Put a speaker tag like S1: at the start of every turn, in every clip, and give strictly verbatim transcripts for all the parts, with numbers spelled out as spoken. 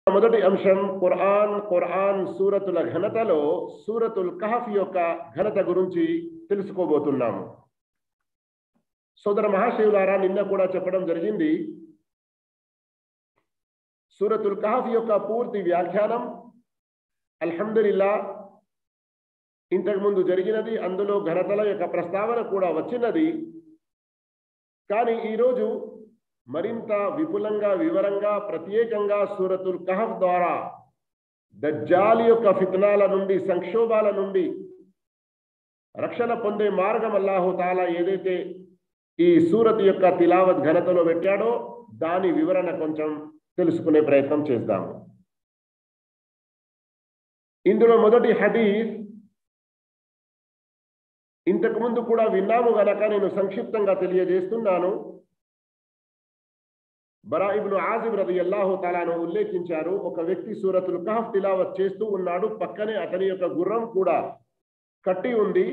S1: మొదటి అంశం ఖురాన్ ఖురాన్ సూరతుల ఘనతలో సూరతుల్ కహఫ్ యొక్క ఘనత గురించి తెలుసుకోబోతున్నాము. సోదర మహాశివులారా, నిన్న కూడా చెప్పడం జరిగింది. సూరతుల్ కహఫ్ యొక్క పూర్తి వ్యాఖ్యానం అల్హమ్దులిల్లా ఇంతకుముందు జరిగినది. అందులో ఘనతల యొక్క ప్రస్తావన కూడా వచ్చినది. కానీ ఈరోజు మరింత విపులంగా వివరంగా ప్రత్యేకంగా సూరతుల్ కహఫ్ ద్వారా దజ్జాల్ యొక్క ఫిత్నాల నుండి సంక్షోభాల నుండి రక్షణ పొందే మార్గం అల్లాహు తాలా ఏదైతే ఈ సూరత్ యొక్క తిలావత్ ఘనతలో పెట్టాడో దాని వివరణ కొంచెం తెలుసుకునే ప్రయత్నం చేద్దాము. ఇందులో మొదటి హదీస్ ఇంతకుముందు కూడా విన్నాము గనక నేను సంక్షిప్తంగా తెలియజేస్తున్నాను. బరా ఇబ్ను ఆజిబ్ రదియల్లాహు తాలాను ఉల్లేఖించారు. ఒక వ్యక్తి సూరతుల్ కహఫ్ తిలావత్ చేస్తూ ఉన్నాడు. పక్కనే అతని యొక్క గుర్రం కూడా కట్టి ఉంది.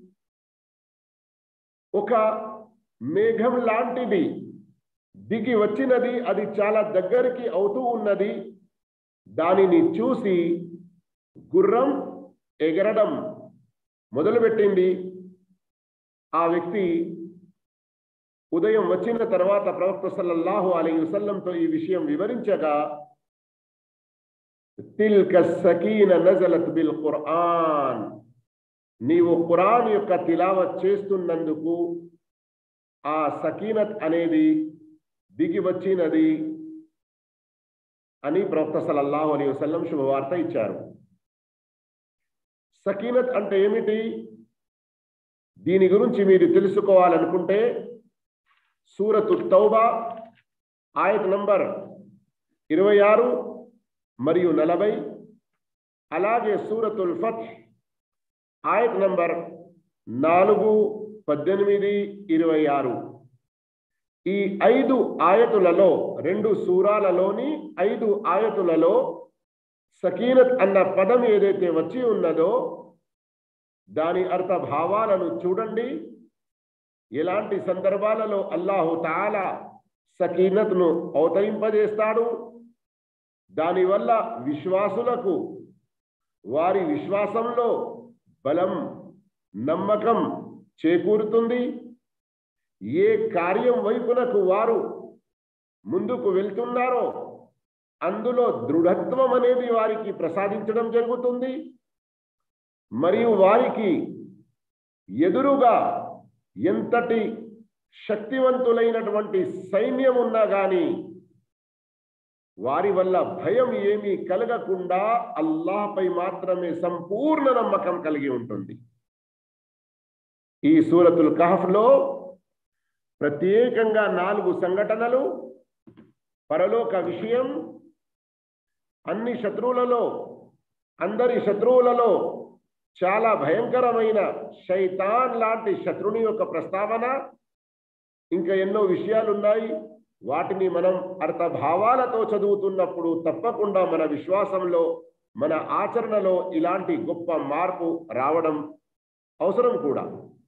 S1: ఒక మేఘం లాంటిది దిగి వచ్చినది. అది చాలా దగ్గరికి అవుతూ ఉన్నది. దానిని చూసి గుర్రం ఎగరడం మొదలుపెట్టింది. ఆ వ్యక్తి ఉదయం వచ్చిన తర్వాత ప్రవక్త సల్లల్లాహు అలైహి వసల్లంతో ఈ విషయం వివరించగా, తిల్క సకీన నజలత్ బిల్ ఖురాన్, నీవు ఖురాన్ యొక్క తిలావత్ చేస్తున్నందుకు ఆ సకీనత్ అనేది దిగి వచ్చినది అని ప్రవక్త సల్లల్లాహు అలైహి వసల్లం శుభవార్త ఇచ్చారు. సకీనత్ అంటే ఏమిటి? దీని గురించి మీరు తెలుసుకోవాలనుకుంటే సూరతు తౌబా ఆయత్ నంబర్ ఇరవై ఆరు మరియు నలభై, అలాగే సూరతుల్ ఫత్ ఆయత్ నంబర్ నాలుగు, పద్దెనిమిది, ఇరవై ఆరు, ఈ ఐదు ఆయతులలో రెండు సూరాలలోని ఐదు ఆయతులలో సకీనత్ అన్న పదం ఏదైతే వచ్చి ఉన్నదో దాని అర్థ భావాలను చూడండి. ఎలాంటి సందర్భాలలో అల్లాహు తాలా సకీనత్ను అవతరింపజేస్తాడు. దానివల్ల విశ్వాసులకు వారి విశ్వాసంలో బలం, నమ్మకం చేకూరుతుంది. ఏ కార్యం వైపునకు వారు ముందుకు వెళ్తున్నారో అందులో దృఢత్వం అనేది వారికి ప్రసాదించడం జరుగుతుంది. మరియు వారికి ఎదురుగా ఎంతటి శక్తివంతులైనటువంటి సైన్యం ఉన్నా కానీ వారి వల్ల భయం ఏమీ కలగకుండా అల్లాహ్పై మాత్రమే సంపూర్ణ నమ్మకం కలిగి ఉంటుంది. ఈ సూరతుల్ కహఫ్లో ప్రత్యేకంగా నాలుగు సంఘటనలు, పరలోక విషయం, అన్ని శత్రువులలో అందరి శత్రువులలో చాలా భయంకరమైన శైతాన్ లాంటి శత్రుని యొక్క ప్రస్తావన, ఇంకా ఎన్నో విషయాలు ఉన్నాయి. వాటిని మనం అర్థభావాలతో చదువుతున్నప్పుడు తప్పకుండా మన విశ్వాసంలో, మన ఆచరణలో ఇలాంటి గొప్ప మార్పు రావడం అవసరం కూడా.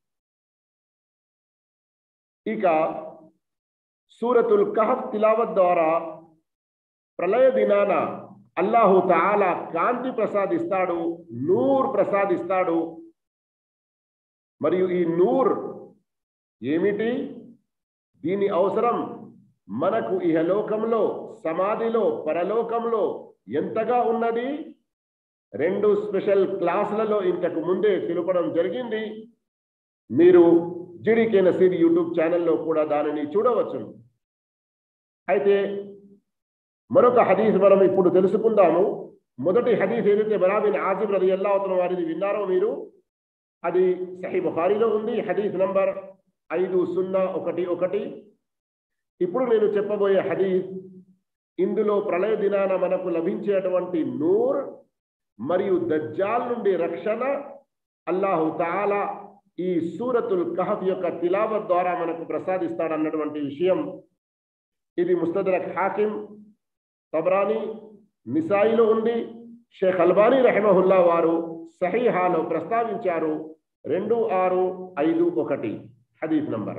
S1: ఇక సూరతుల్ కహఫ్ తిలావత్ ద్వారా ప్రళయ దినాన అల్లాహు తాలా కాంతి ప్రసాదిస్తాడు, నూర్ ప్రసాదిస్తాడు. మరియు ఈ నూర్ ఏమిటి? దీని అవసరం మనకు ఇహలోకంలో, సమాధిలో, పరలోకంలో ఎంతగా ఉన్నది? రెండు స్పెషల్ క్లాసులలో ఇంతకు ముందే తెలుపడం జరిగింది. మీరు జిడికే నసీర్ యూట్యూబ్ ఛానల్లో కూడా దానిని చూడవచ్చు. అయితే మరొక హదీస్ మనం ఇప్పుడు తెలుసుకుందాము. మొదటి హదీస్ ఏదైతే బరా బిన్ ఆజిబ్ రలియల్లాహు అన్హు వారిది విన్నారో మీరు, అది సహీహ్ బుఖారీలో ఉంది. హదీస్ నంబర్ ఐదు సున్నా ఒకటి ఒకటి. ఇప్పుడు నేను చెప్పబోయే హదీస్, ఇందులో ప్రళయ దినాన మనకు లభించేటువంటి నూర్ మరియు దజ్జాల్ నుండి రక్షణ అల్లాహు తాలా ఈ సూరతుల్ కహఫ్ యొక్క తిలావత్ ద్వారా మనకు ప్రసాదిస్తాడన్నటువంటి విషయం. ఇది ముస్తదరక్ హాకిం, తబరాని, నిసాయిలో ఉంది. షేఖ్ అల్బానీ రహిమహుల్లా వారు సహీహాలో ప్రస్తావించారు. రెండు ఆరు ఐదు ఒకటి హదీస్ నంబర్.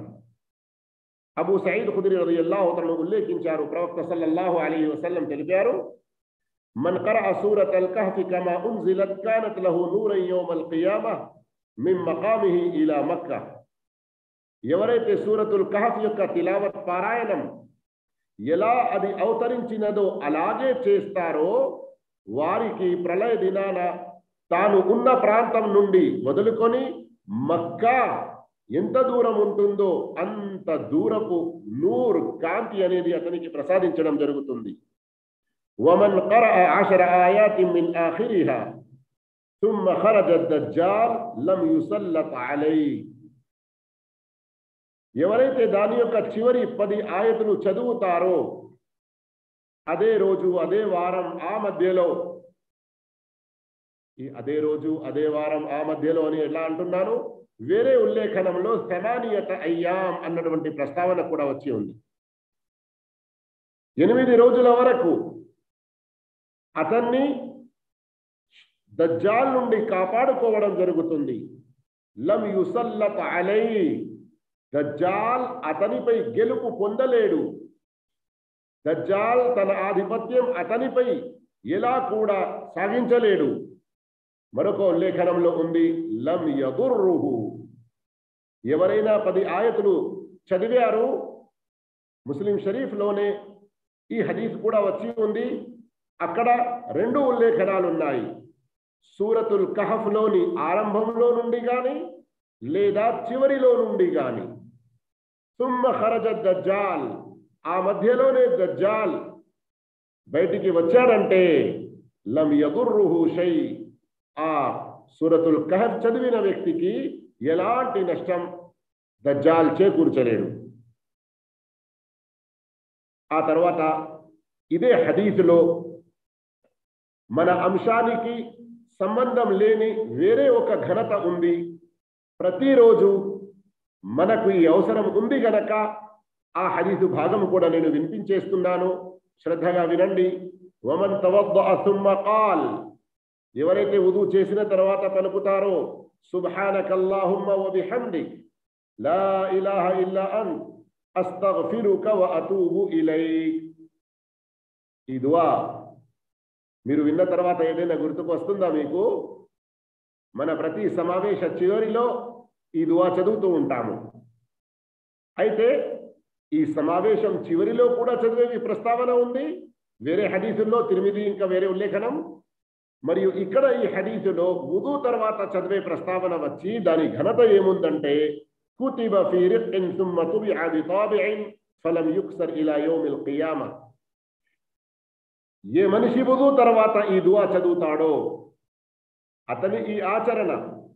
S1: అబూ సయీద్ ఖుద్రీ రలియల్లాహు అన్హు ఉల్లేఖించారు. ప్రవక్త సల్లల్లాహు అలైహి వసల్లం తెలిపారు, मन क़रअ सूरतल कहफ़ कमा उन्ज़िलत कानत लहु नूरन यौमल क़ियामह मिन मक़ामिही इला मक्का ఎవరైతే సూరతుల్ కహఫ్ యొక్క తిలావత్ పారాయణం ఎలా అది అవతరించినదో అలాగే చేస్తారో వారికి ప్రళయ దినాన తాను ఉన్న ప్రాంతం నుండి మొదలుకొని మక్కా ఎంత దూరం ఉంటుందో అంత దూరపు నూర్ కాంతి అనేది అతనికి ప్రసాదించడం జరుగుతుంది. వమన్ ఖరఅ అషర ఆయాతిన్ మిన్ ఆఖిరిహా ثم خرج الدجال لم يسلط عليه ఎవరైతే దాని యొక్క చివరి పది ఆయతులు చదువుతారో అదే రోజు అదే వారం ఆ మధ్యలో ఈ అదే రోజు అదే వారం ఆ మధ్యలో అని ఎలా అంటున్నాను, వేరే ఉల్లేఖనంలో సమానియత అయ్యాం అన్నటువంటి ప్రస్తావన కూడా వచ్చి ఉంది. ఎనిమిది రోజుల వరకు అతన్ని దజ్జాల్ నుండి కాపాడుకోవడం జరుగుతుంది. లం యుసల్లత అలై దజ్జాల్ అతనిపై గెలుపు పొందలేడు. దజ్జాల్ తన ఆధిపత్యం అతనిపై ఎలా కూడా సాగించలేడు. మరొక ఉల్లేఖనంలో ఉంది లం యదుర్రుహు. ఎవరైనా పది ఆయతులు చదివారు, ముస్లిం షరీఫ్లోనే ఈ హదీస్ కూడా వచ్చి ఉంది. అక్కడ రెండు ఉల్లేఖనాలు ఉన్నాయి. సూరతుల్ కహఫ్లోని ఆరంభంలో నుండి కానీ లేదా చివరిలో నుండి కానీ సుమ్మ ఖరజ దజ్జాల్ ఆ మధ్యలోనే దజ్జాల్ బయటికి వచ్చాడంటే లం యదుర్రుహు షై ఆ సూరతుల్ కహఫ్ చదివిన వ్యక్తికి ఎలాంటి నష్టం దజ్జాల్ చేకూర్చలేడు. ఆ తర్వాత ఇదే హదీసులో మన అంశానికి సంబంధం లేని వేరే ఒక ఘనత ఉంది. ప్రతిరోజు మనకు ఈ అవసరం ఉంది గనక ఆ హదీసు భాగం కూడా నేను వినిపించేస్తున్నాను, శ్రద్ధగా వినండి. వమన్ తవద్దఅ థుమ్మ ఖాల్ ఎవరైతే వుదు చేసిన తర్వాత పలుకుతారో సుబ్హానకల్లాహుమ్మ వ బిహమ్దిక్ లా ఇలాహ ఇల్లా అంత అస్తగ్ఫిరుక వ అతూబు ఇలైక్. ఈ దువా మీరు విన్న తర్వాత ఏదైనా గుర్తుకు వస్తుందా మీకు? మన ప్రతి సమావేశ చివరిలో ఈ దువా చదువుతూ ఉంటాము. అయితే ఈ సమావేశం చివరిలో కూడా చదివే ప్రస్తావన ఉంది వేరే హదీసుల్లో, తిరిమిది ఇంకా వేరే ఉల్లేఖనం. మరియు ఇక్కడ ఈ హదీసులో వుదు తర్వాత చదివే ప్రస్తావన వచ్చి దాని ఘనత ఏముందంటే కుతిబ ఫీ రిక్ఇన్ థుమ్మ తుబిఅ బితాబిఇన్ ఫలం యుక్సర్ ఇలా యౌమిల్ ఖియామah. ఏ మనిషి వుదు తర్వాత ఈ దువా చదువుతాడో అతని ఈ ఆచరణ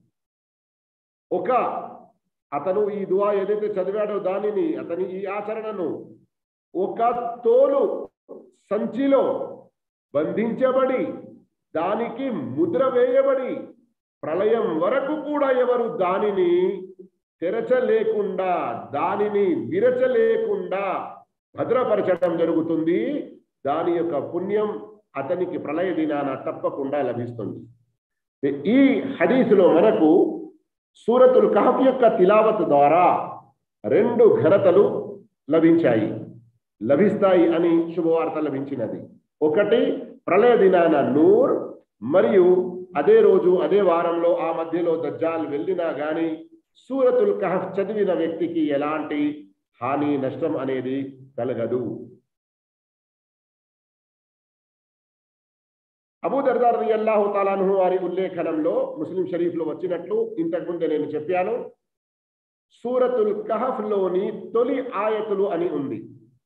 S1: ఒక అతను ఈ దువా ఏదైతే చదివాడో దానిని అతని ఈ ఆచరణను ఒక తోలు సంచిలో బంధించబడి దానికి ముద్ర వేయబడి ప్రళయం వరకు కూడా ఎవరు దానిని తెరచలేకుండా దానిని విరచలేకుండా భద్రపరచడం జరుగుతుంది. దాని యొక్క పుణ్యం అతనికి ప్రళయ దినాన తప్పకుండా లభిస్తుంది. ఈ హదీసులో మనకు సూరతుల్ కహఫ్ యొక్క తిలావత్ ద్వారా రెండు ఘనతలు లభించాయి లభిస్తాయి అని శుభవార్త లభించినది. ఒకటి ప్రళయ దినాన నూర్, మరియు అదే రోజు అదే వారంలో ఆ మధ్యలో దజ్జాల్ వెళ్ళినా గాని సూరతుల్ కహఫ్ చదివిన వ్యక్తికి ఎలాంటి హాని నష్టం అనేది కలగదు. అబూ దర్దా రలియల్లాహు తఆలా అన్హు వారి ఉల్లేఖనంలో ముస్లిం షరీఫ్లో వచ్చినట్లు ఇంతకుముందే నేను చెప్పాను. సూరతుల్ కహఫ్ లోని తొలి ఆయతులు అని ఉంది.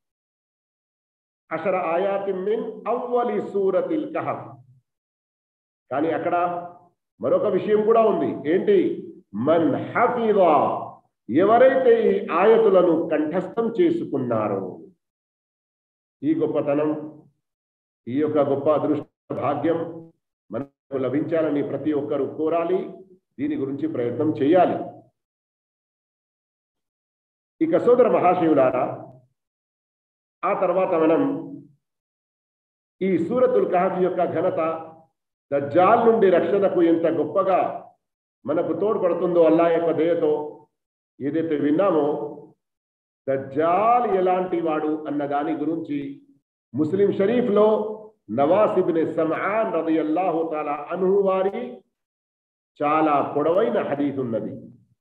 S1: అషర ఆయాతిన్ మిన్ అవ్వలి సూరతిల్ కహఫ్. కానీ అక్కడ మరొక విషయం కూడా ఉంది. ఏంటి? మన్ హఫిజ ఎవరైతే ఈ ఆయతులను కంఠస్థం చేసుకున్నారో. ఈ గొప్పతనం, ఈ యొక్క గొప్ప అదృష్ట భాగ్యం మనకు లభించాలని ప్రతి ఒక్కరూ కోరాలి, దీని గురించి ప్రయత్నం చేయాలి. ఇక సోదర మహాశివులారా, ఆ తర్వాత మనం ఈ సూరతుల్ కహఫ్ యొక్క ఘనత, దజ్జాల్ నుండి రక్షణకు ఎంత గొప్పగా మనకు తోడ్పడుతుందో అల్లాహ్ యొక్క దయతో ఏదైతే విన్నామో, దజ్జాల్ ఎలాంటి వాడు అన్న దాని గురించి ముస్లిం షరీఫ్లో నవాస్ ఇబ్న్ సమఆన్ రదియల్లాహు తఆలా అన్హు వారి చాలా పొడవైన హదీస్ ఉన్నది.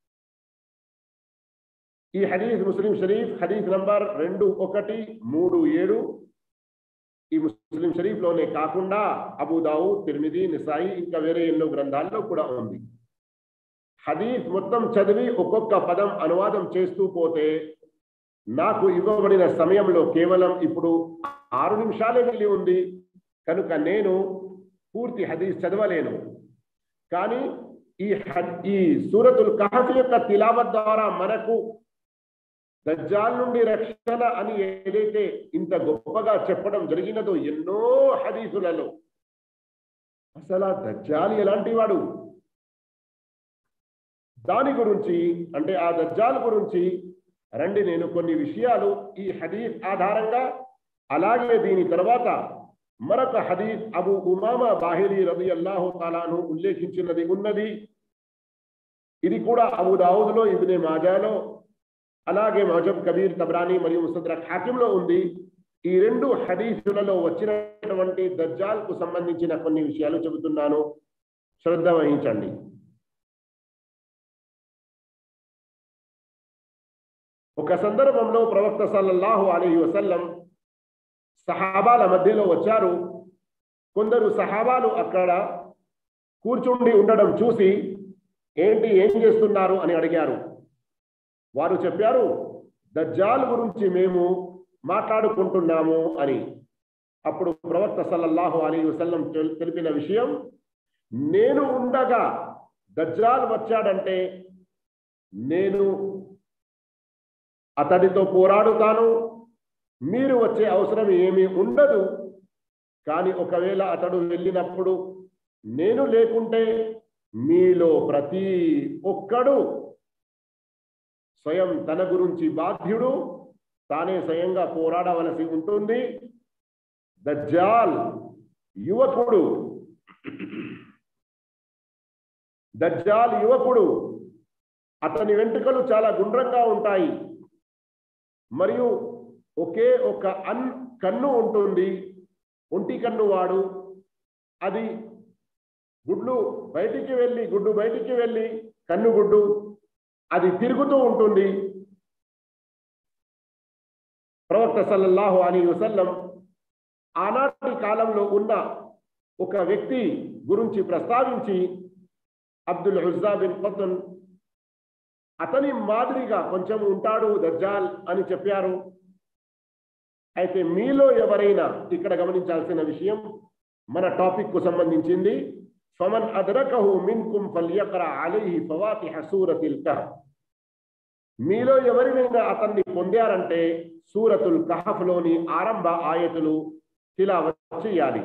S1: ఈ హదీస్ ముస్లిం షరీఫ్ హదీస్ నంబర్ రెండు ఒకటి మూడు ఏడు. ఈ ముస్లిం షరీఫ్ లోనే కాకుండా అబూ దావూద్, తిర్మిజీ, నిసాయి ఇంకా వేరే ఎన్నో గ్రంథాల్లో కూడా ఉంది. హదీస్ మొత్తం చదివి ఒక్కొక్క పదం అనువాదం చేస్తూ పోతే నాకు ఇవ్వబడిన సమయంలో కేవలం ఇప్పుడు ఆరు నిమిషాలే మిగిలి ఉంది కనుక నేను పూర్తి హదీస్ చదవలేను. కానీ ఈ ఈ సూరతుల్ కహఫ్ యొక్క తిలావత్ ద్వారా మనకు దజ్జాల్ నుండి రక్షణ అని ఏదైతే ఇంత గొప్పగా చెప్పడం జరిగినదో ఎన్నో హదీసులలో, అసలు ఆ దజ్జాల్ ఎలాంటి వాడు, దాని గురించి అంటే ఆ దజ్జాల్ గురించి రండి నేను కొన్ని విషయాలు ఈ హదీస్ ఆధారంగా, అలాగే దీని తర్వాత మరొక హదీస్ అబూ ఉమామా బాహిలీ రదియల్లాహు తఆలా అన్హు ఉల్లేఖించినది ఉన్నది. ఇది కూడా అబూ దావూద్లో, ఇబ్నే మాజాలో, అలాగే ముజమ్ కబీర్, తబరానీ మరియు ముస్తద్రక్ హాకింలో ఉంది. ఈ రెండు హదీసులలో వచ్చినటువంటి దజ్జాల్ కు సంబంధించిన కొన్ని విషయాలు చెబుతున్నాను, శ్రద్ధ వహించండి. ఒక సందర్భంలో ప్రవక్త సల్లల్లాహు అలైహి వసల్లం సహాబాల మధ్యలో వచ్చారు. కొందరు సహాబాలు అక్కడ కూర్చుండి ఉండడం చూసి ఏంటి ఏం చేస్తున్నారు అని అడిగారు. వారు చెప్పారు, దజ్జాల్ గురించి మేము మాట్లాడుకుంటున్నాము అని. అప్పుడు ప్రవక్త సల్లల్లాహు అలైహి వసల్లం తెలిపిన విషయం, నేను ఉండగా దజ్జాల్ వచ్చాడంటే నేను అతడితో పోరాడుతాను, మీరు వచ్చే అవసరం ఏమీ ఉండదు. కానీ ఒకవేళ అతడు వెళ్ళినప్పుడు నేను లేకుంటే మీలో ప్రతి ఒక్కడు స్వయం తన గురించి బాధ్యుడు, తానే స్వయంగా పోరాడవలసి ఉంటుంది. దజ్జాల్ యువకుడు దజ్జాల్ యువకుడు అతని వెంట్రుకలు చాలా గుండ్రంగా ఉంటాయి, మరియు ఒకే ఒక అన్ కన్ను ఉంటుంది, ఒంటి కన్ను వాడు. అది గుడ్లు బయటికి వెళ్ళి గుడ్డు బయటికి వెళ్ళి కన్ను గుడ్డు అది తిరుగుతూ ఉంటుంది. ప్రవక్త సల్లల్లాహు అలైహి వసల్లం ఆనాటి కాలంలో ఉన్న ఒక వ్యక్తి గురించి ప్రస్తావించి అబ్దుల్ ఉజ్జా బిన్ ఖతన్ అతని మాదిరిగా కొంచెం ఉంటాడు దజ్జాల్ అని చెప్పారు. అయితే మీలో ఎవరైనా, ఇక్కడ గమనించాల్సిన విషయం మన టాపిక్ కు సంబంధించింది, ఫమన్ అద్రకహు మిన్కుమ్ ఫల్యక్రా అలైహి ఫవాతిహ సూరతిల్ కహఫ్. మీలో ఎవరినైనా అతన్ని పొందారంటే సూరతుల్ కహఫ్ లోని ఆరంభ ఆయతులు తిలావత్ చేయాలి.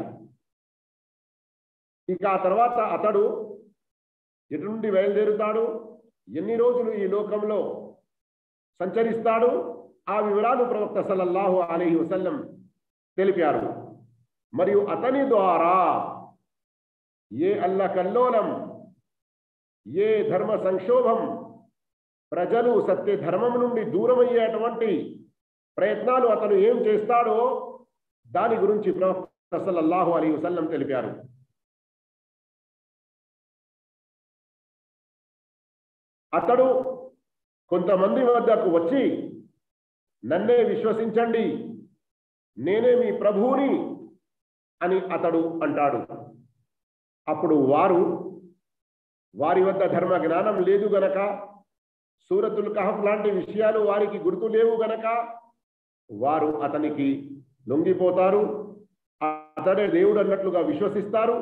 S1: ఇక ఆ తర్వాత అతడు ఎటు నుండి బయలుదేరుతాడు, ఎన్ని రోజులు ఈ లోకంలో సంచరిస్తాడు, ఆ వివరాలు ప్రవక్త సల్లల్లాహు అలైహి వసల్లం తెలిపారు. మరియు అతని ద్వారా ఏ అల్లకల్లోలం, ఏ ధర్మ సంక్షోభం, ప్రజలు సత్య ధర్మం నుండి దూరమయ్యేటువంటి ప్రయత్నాలు అతను ఏం చేస్తాడో దాని గురించి ప్రవక్త సల్లల్లాహు అలైహి వసల్లం తెలిపారు. అతడు కొంతమంది వద్దకు వచ్చి నన్నే విశ్వసించండి, నేనే మీ ప్రభువుని అని అతడు అంటాడు. అప్పుడు వారు వారి వద్ద ధర్మ జ్ఞానం లేదు గనక, సూరతుల్ కహఫ్ లాంటి విషయాలు వారికి గుర్తు లేవు గనక వారు అతనికి లొంగిపోతారు, అతడే దేవుడు అన్నట్లుగా విశ్వసిస్తారు.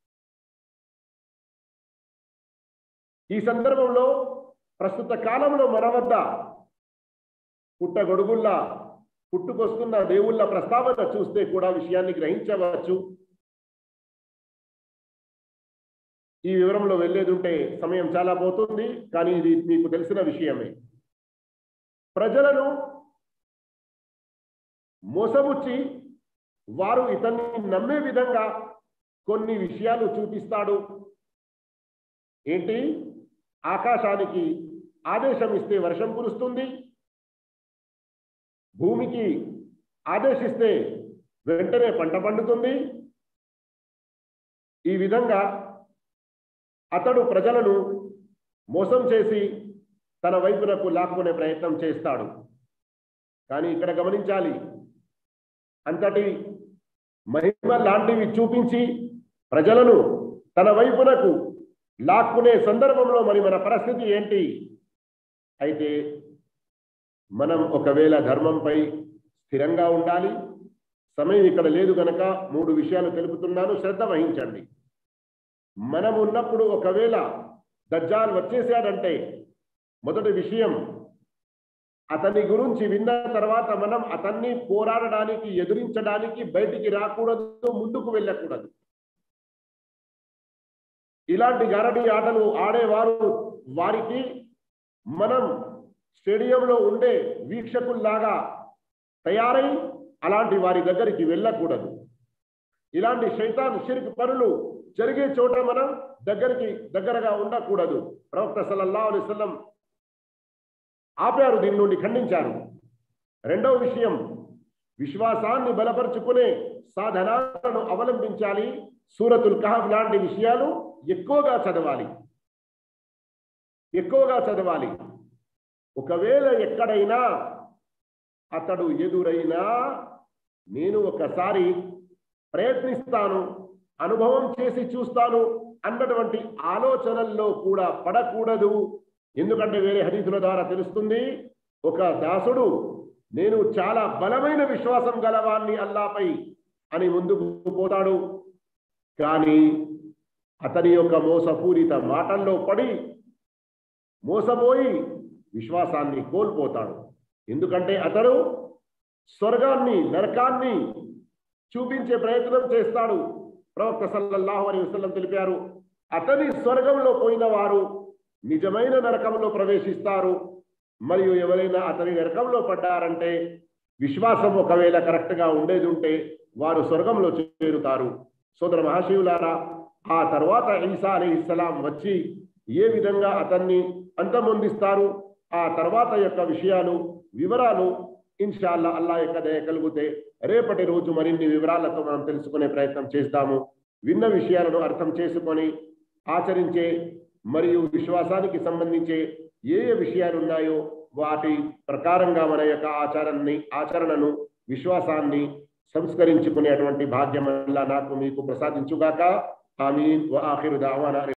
S1: ఈ సందర్భంలో ప్రస్తుత కాలంలో మన వద్ద పుట్టగొడుగుల్లా పుట్టుకొస్తున్న దేవుళ్ళ ప్రస్తావన చూస్తే కూడా విషయాన్ని గ్రహించవచ్చు. ఈ వివరంలో వెళ్ళేది ఉంటే సమయం చాలా పోతుంది, కానీ ఇది మీకు తెలిసిన విషయమే. ప్రజలను మోసముచ్చి వారు ఇతన్ని నమ్మే విధంగా కొన్ని విషయాలు చూపిస్తాడు. ఏంటి? ఆకాశానికి ఆదేశం ఇస్తే వర్షం కురుస్తుంది, భూమికి ఆదేశిస్తే వెంటనే పంట పండుతుంది, ఈ విధంగా అతడు ప్రజలను మోసం చేసి తన వైపునకు లాక్కునే ప్రయత్నం చేస్తాడు. కానీ ఇక్కడ గమనించాలి, అంతటి మహిమ లాంటివి చూపించి ప్రజలను తన వైపునకు లాక్కునే సందర్భంలో మరి మన పరిస్థితి ఏంటి? అయితే మనం ఒకవేళ ధర్మంపై స్థిరంగా ఉండాలి. సమయం ఇక్కడ లేదు గనక మూడు విషయాలు తెలుపుతున్నాను, శ్రద్ధ వహించండి. మనం ఉన్నప్పుడు ఒకవేళ దజ్జాల్ వచ్చేసాడంటే మొదటి విషయం, అతని గురించి విన్న తర్వాత మనం అతన్ని పోరాడడానికి, ఎదురించడానికి బయటికి రాకూడదు, ముందుకు వెళ్ళకూడదు. ఇలాంటి గారడీ ఆటలు ఆడేవారు వారికి మనం స్టేడియంలో ఉండే వీక్షకుల్లాగా తయారై అలాంటి వారి దగ్గరికి వెళ్ళకూడదు. ఇలాంటి శైతాన్ షిర్క్ పనులు జరిగే చోట మనం దగ్గరికి దగ్గరగా ఉండకూడదు. ప్రవక్త సల్లల్లాహు అలైహి వసల్లం ఆపారు, దీని నుండి ఖండించారు. రెండవ విషయం, విశ్వాసాన్ని బలపరుచుకునే సాధనాలను అవలంబించాలి. సూరతుల్ కహఫ్ లాంటి విషయాలు ఎక్కువగా చదవాలి ఎక్కువగా చదవాలి ఒకవేళ ఎక్కడైనా అతడు ఎదురైనా నేను ఒకసారి ప్రయత్నిస్తాను, అనుభవం చేసి చూస్తాను అన్నటువంటి ఆలోచనల్లో కూడా పడకూడదు. ఎందుకంటే వేరే హదీసుల ద్వారా తెలుస్తుంది, ఒక దాసుడు నేను చాలా బలమైన విశ్వాసం గలవాన్ని అల్లాపై అని ముందుకు పోతాడు. కానీ అతని యొక్క మోసపూరిత మాటల్లో పడి మోసపోయి విశ్వాసాన్ని కోల్పోతాడు. ఎందుకంటే అతడు స్వర్గాన్ని నరకాన్ని చూపించే ప్రయత్నం చేస్తాడు. ప్రవక్త సల్లల్లాహు అలైహి వసల్లం తెలిపారు, అతని స్వర్గంలో పోయిన వారు నిజమైన నరకంలో ప్రవేశిస్తారు. మరియు ఎవరైనా అతని నరకంలో పడ్డారంటే విశ్వాసం ఒకవేళ కరెక్ట్గా ఉండేది ఉంటే వారు స్వర్గంలో చేరుతారు. సోదర మహాశివులారా, ఆ తర్వాత ఈసా అలైహిస్సలాం వచ్చి ఏ విధంగా అతన్ని అంతమొందిస్తారు, ఆ తర్వాత యొక్క విషయాలు వివరాలు ఇన్షాల్లా అల్లా యొక్క దయ కలిగితే రేపటి రోజు మరిన్ని వివరాలతో మనం తెలుసుకునే ప్రయత్నం చేస్తాము. విన్న విషయాలను అర్థం చేసుకొని ఆచరించే మరియు విశ్వాసానికి సంబంధించే ఏ ఏ విషయాలు ఉన్నాయో వాటి ప్రకారంగా మన యొక్క ఆచారాన్ని ఆచరణను విశ్వాసాన్ని సంస్కరించుకునేటువంటి భాగ్యం అల్లా నాకు మీకు ప్రసాదించుగాక. ఆమీన్. వ ఆఖిరు దావానా